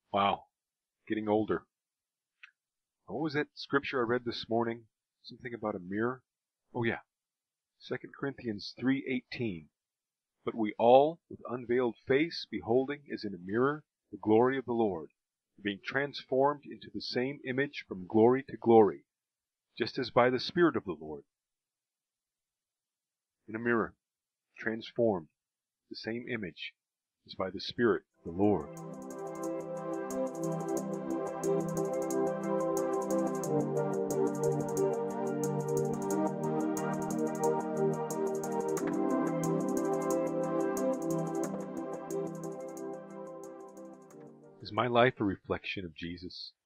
Wow, getting older. What was that scripture I read this morning? Something about a mirror? Oh yeah, 2 Corinthians 3:18. But we all, with unveiled face, beholding as in a mirror the glory of the Lord, are being transformed into the same image from glory to glory, just as by the Spirit of the Lord. In a mirror, transformed, the same image as by the Spirit of the Lord. Is my life a reflection of Jesus?